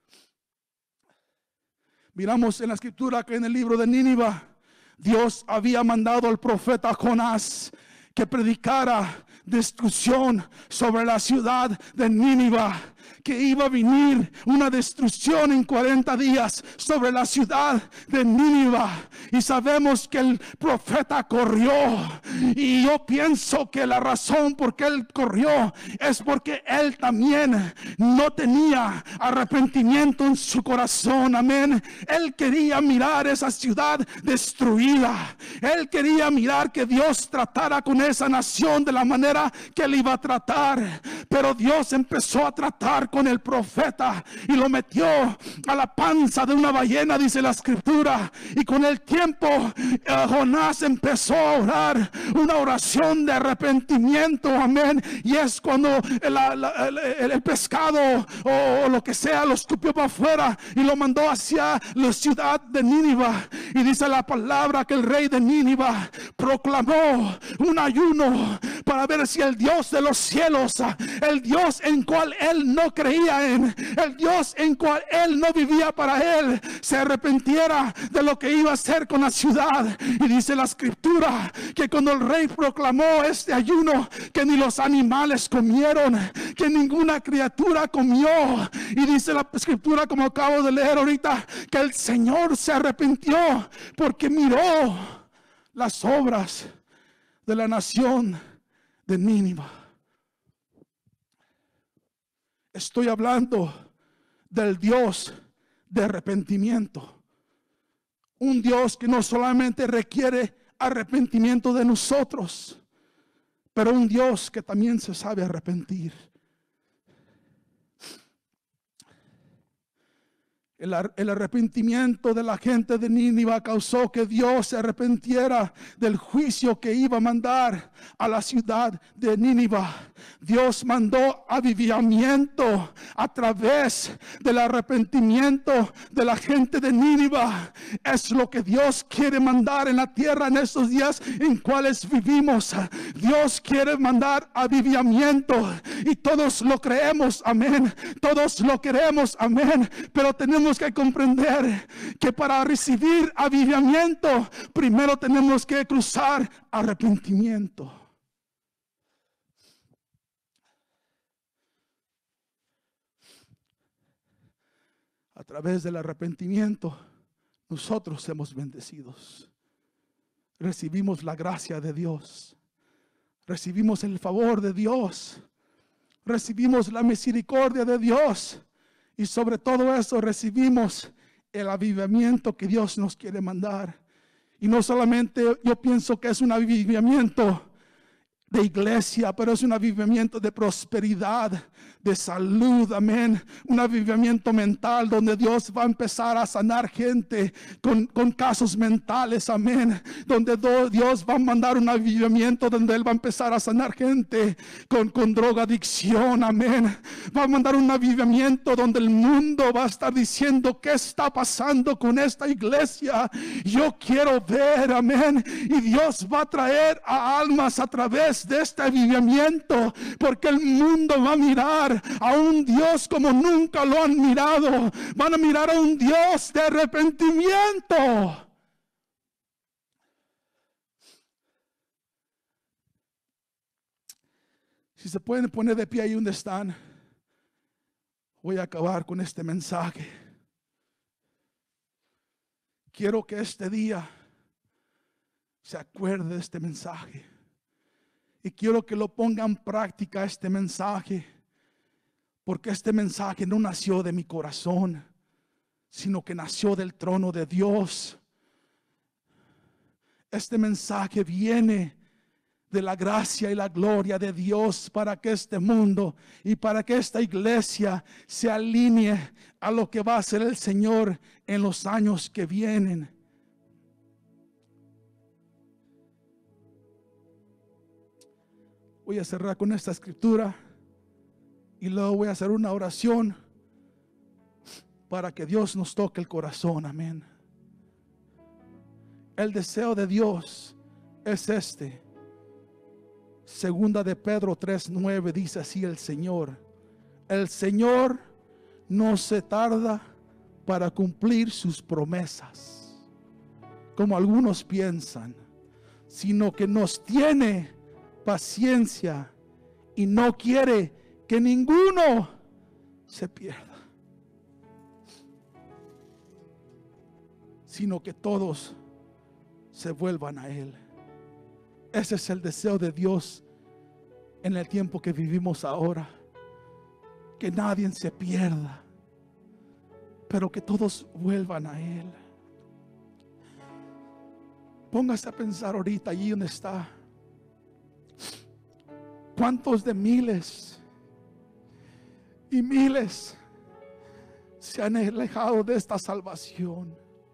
Miramos en la escritura que en el libro de Nínive, Dios había mandado al profeta Jonás que predicara destrucción sobre la ciudad de Nínive, que iba a venir una destrucción en 40 días sobre la ciudad de Nínive. Y sabemos que el profeta corrió, y yo pienso que la razón por qué él corrió es porque él también no tenía arrepentimiento en su corazón, amén. Él quería mirar esa ciudad destruida, él quería mirar que Dios tratara con esa nación de la manera que él iba a tratar. Pero Dios empezó a tratar hablar con el profeta y lo metió a la panza de una ballena, dice la escritura. Y con el tiempo Jonás empezó a orar una oración de arrepentimiento, amén. Y es cuando el pescado o lo que sea lo escupió para afuera y lo mandó hacia la ciudad de Nínive. Y dice la palabra que el rey de Nínive proclamó un ayuno para ver si el Dios de los cielos, el Dios en cual él no creía en, el Dios en cual él no vivía para él, se arrepentiera de lo que iba a hacer con la ciudad. Y dice la escritura que cuando el rey proclamó este ayuno, que ni los animales comieron, que ninguna criatura comió. Y dice la escritura, como acabo de leer ahorita, que el Señor se arrepintió porque miró las obras de la nación de Nínive. Estoy hablando del Dios de arrepentimiento. Un Dios que no solamente requiere arrepentimiento de nosotros, pero un Dios que también se sabe arrepentir. El arrepentimiento de la gente de Nínive causó que Dios se arrepintiera del juicio que iba a mandar a la ciudad de Nínive. Dios mandó avivamiento a través del arrepentimiento de la gente de Nínive. Es lo que Dios quiere mandar en la tierra en estos días en cuales vivimos. Dios quiere mandar avivamiento y todos lo creemos, amén. Todos lo queremos, amén. Pero tenemos que comprender que para recibir avivamiento primero tenemos que cruzar arrepentimiento. A través del arrepentimiento nosotros somos bendecidos. Recibimos la gracia de Dios. Recibimos el favor de Dios. Recibimos la misericordia de Dios. Y sobre todo eso recibimos el avivamiento que Dios nos quiere mandar. Y no solamente yo pienso que es un avivamiento de iglesia, pero es un avivamiento de prosperidad, de salud, amén. Un avivamiento mental donde Dios va a empezar a sanar gente con casos mentales, amén. Donde Dios va a mandar un avivamiento donde Él va a empezar a sanar gente con drogadicción, amén. Va a mandar un avivamiento donde el mundo va a estar diciendo: ¿qué está pasando con esta iglesia? Yo quiero ver, amén. Y Dios va a traer a almas a través de este avivamiento, porque el mundo va a mirar a un Dios como nunca lo han mirado. Van a mirar a un Dios de arrepentimiento. Si se pueden poner de pie ahí donde están, voy a acabar con este mensaje. Quiero que este día se acuerde de este mensaje. Y quiero que lo ponga en práctica este mensaje. Porque este mensaje no nació de mi corazón, sino que nació del trono de Dios. Este mensaje viene de la gracia y la gloria de Dios para que este mundo y para que esta iglesia se alinee a lo que va a hacer el Señor en los años que vienen. Voy a cerrar con esta escritura y luego voy a hacer una oración para que Dios nos toque el corazón, amén. El deseo de Dios es este. Segunda de Pedro 3:9 dice así el Señor: el Señor no se tarda para cumplir sus promesas, como algunos piensan, sino que nos tiene paciencia y no quiere que ninguno se pierda, sino que todos se vuelvan a Él. Ese es el deseo de Dios en el tiempo que vivimos ahora. Que nadie se pierda, pero que todos vuelvan a Él. Póngase a pensar ahorita allí donde está. ¿Cuántos de miles Y miles se han alejado de esta salvación.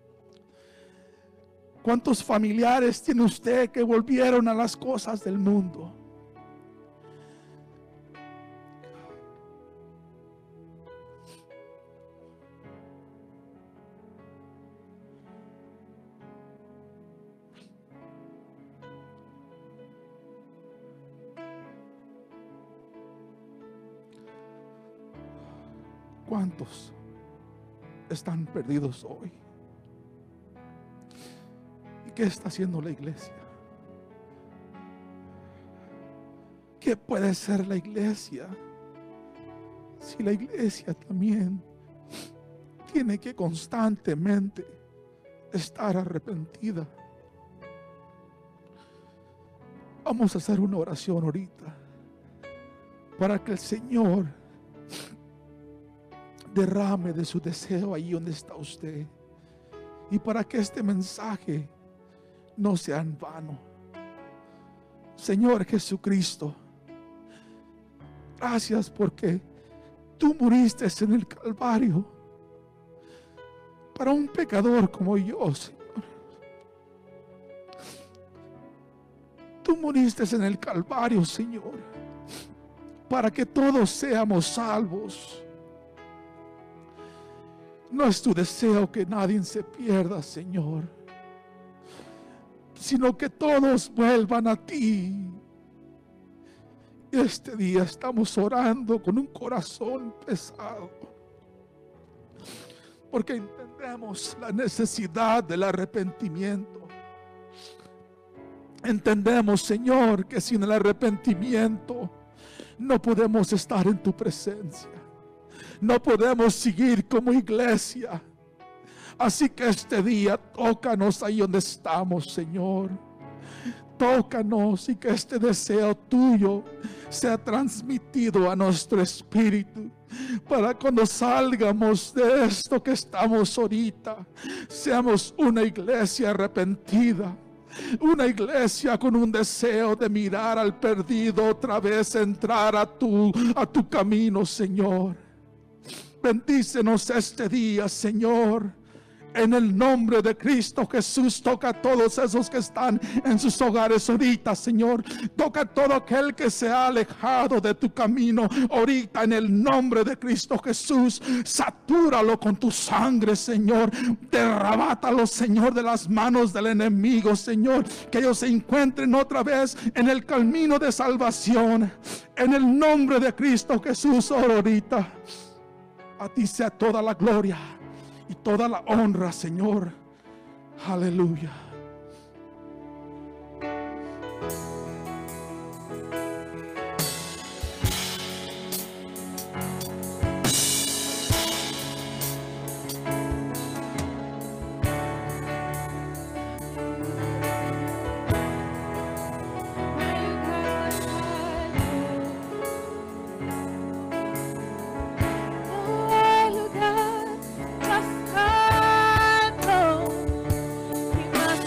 ¿Cuántos familiares tiene usted que volvieron a las cosas del mundo? ¿Cuántos están perdidos hoy? ¿Y qué está haciendo la iglesia? ¿Qué puede ser la iglesia si la iglesia también tiene que constantemente estar arrepentida? Vamos a hacer una oración ahorita para que el Señor derrame de su deseo ahí donde está usted, y para que este mensaje no sea en vano. Señor Jesucristo, gracias porque tú muriste en el Calvario para un pecador como yo, Señor. Tú muriste en el Calvario, Señor, para que todos seamos salvos. No es tu deseo que nadie se pierda, Señor, sino que todos vuelvan a ti. Este día estamos orando con un corazón pesado, porque entendemos la necesidad del arrepentimiento. Entendemos, Señor, que sin el arrepentimiento no podemos estar en tu presencia. No podemos seguir como iglesia. Así que este día tócanos ahí donde estamos, Señor. Tócanos, y que este deseo tuyo sea transmitido a nuestro espíritu, para cuando salgamos de esto que estamos ahorita, seamos una iglesia arrepentida. Una iglesia con un deseo de mirar al perdido otra vez, entrar a tu camino, Señor. Bendícenos este día, Señor. En el nombre de Cristo Jesús, toca a todos esos que están en sus hogares ahorita, Señor. Toca a todo aquel que se ha alejado de tu camino ahorita, en el nombre de Cristo Jesús. Satúralo con tu sangre, Señor. Derrábatalo, Señor, de las manos del enemigo, Señor. Que ellos se encuentren otra vez en el camino de salvación. En el nombre de Cristo Jesús, ahorita. A ti sea toda la gloria y toda la honra, Señor. Aleluya. Oh, God, just come, you must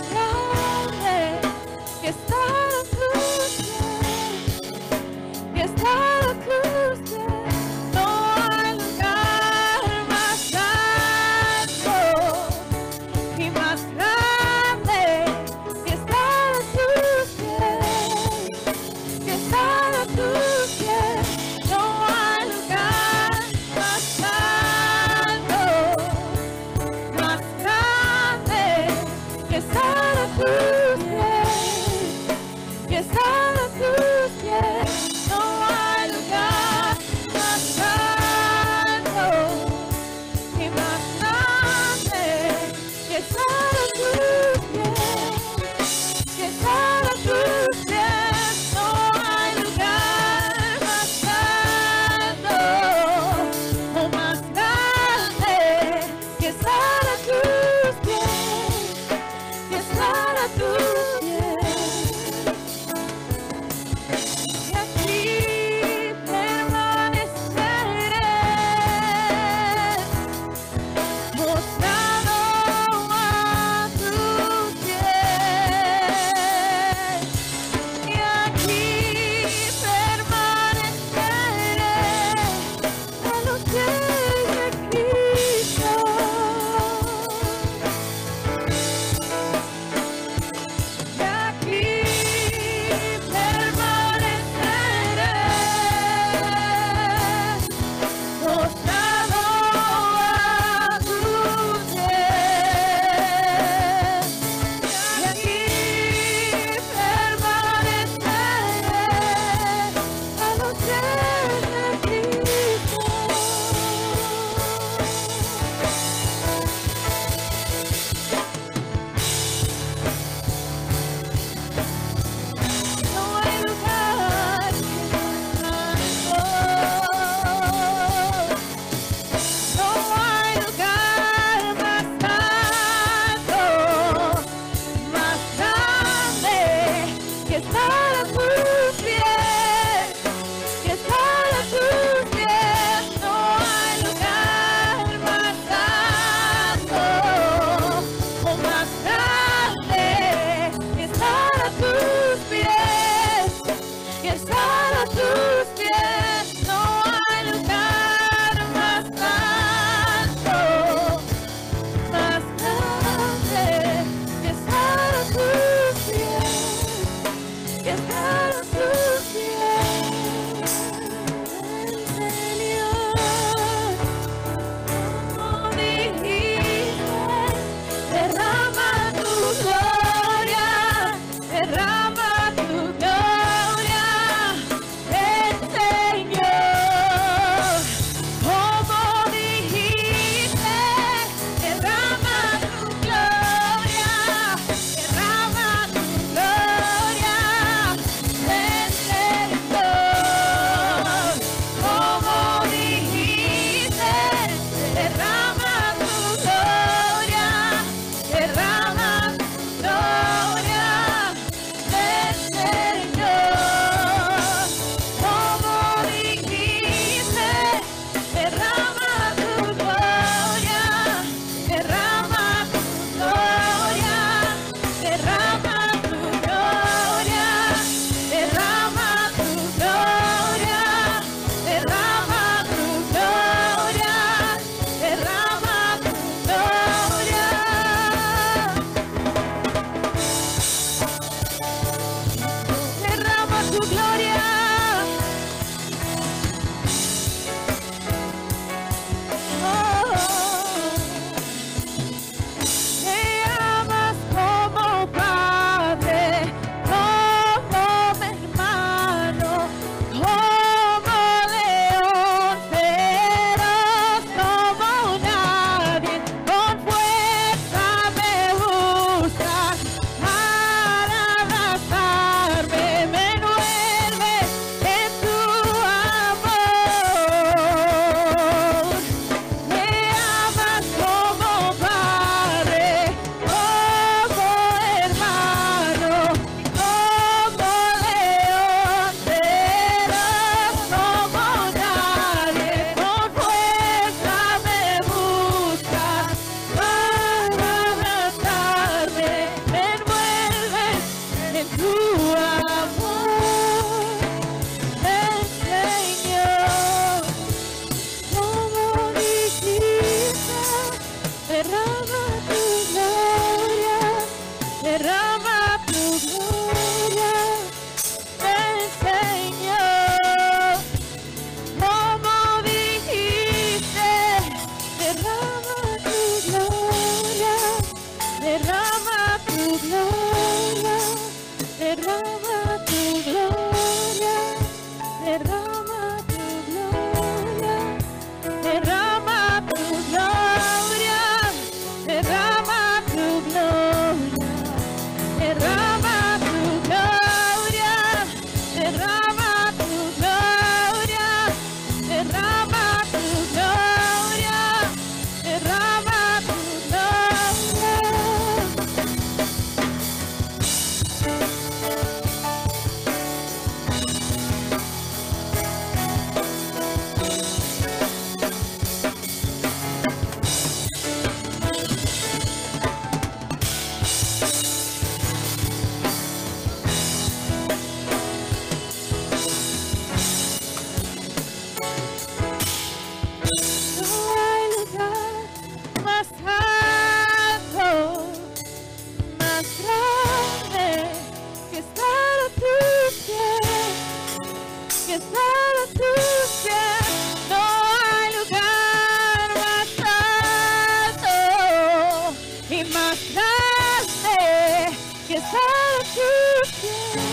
a tus pies.